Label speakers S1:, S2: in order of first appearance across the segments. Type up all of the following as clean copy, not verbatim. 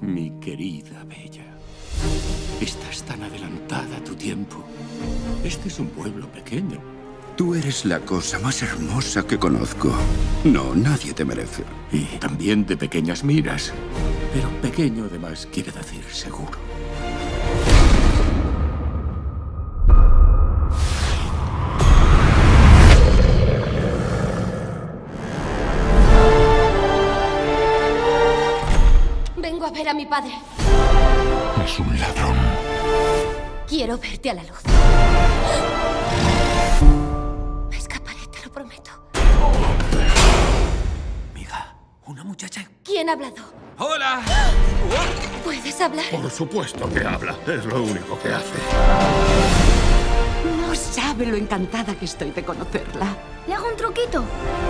S1: Mi querida Bella, estás tan adelantada a tu tiempo. Este es un pueblo pequeño.
S2: Tú eres la cosa más hermosa que conozco. No, nadie te merece.
S1: Y también de pequeñas miras. Pero pequeño, además, quiere decir seguro.
S3: Vengo a ver a mi padre.
S4: Es un ladrón.
S3: Quiero verte a la luz. Me escaparé, te lo prometo.
S2: Amiga, una muchacha.
S3: ¿Quién ha hablado?
S2: ¡Hola!
S3: ¿Puedes hablar?
S4: Por supuesto que habla. Es lo único que hace.
S5: No sabe lo encantada que estoy de conocerla.
S3: ¿Le hago un truquito?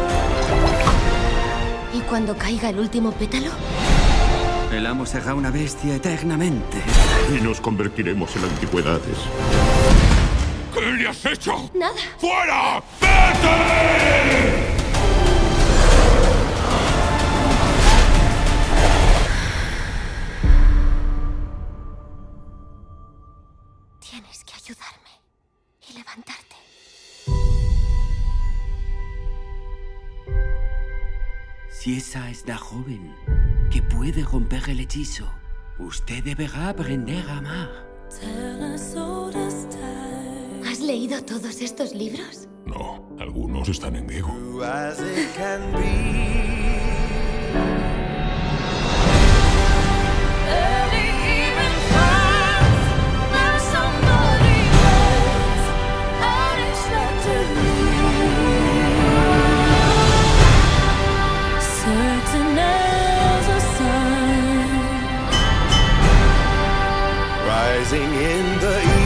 S3: ¿Y cuando caiga el último pétalo?
S2: El amo será una bestia eternamente.
S4: Y nos convertiremos en antigüedades. ¿Qué le has hecho?
S3: Nada.
S4: ¡Fuera! ¡Vete!
S3: Tienes que ayudarme y levantarte.
S2: Si esa es la joven que puede romper el hechizo, usted deberá aprender a amar.
S3: ¿Has leído todos estos libros?
S4: No, algunos están en griego.
S6: Rising in the